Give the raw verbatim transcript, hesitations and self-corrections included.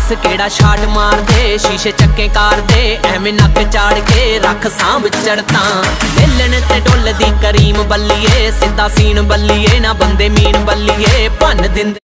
दस केड़ा शाट मार दे, शीशे चक्के कार दे, एवें नक चाड़ के रख सांभ चढ़ता। मिलन ते डुल दी करीम बल्लिए, सीधा सीन बल्लिए ना बंदे मीन बल्लिए, भन दिंदे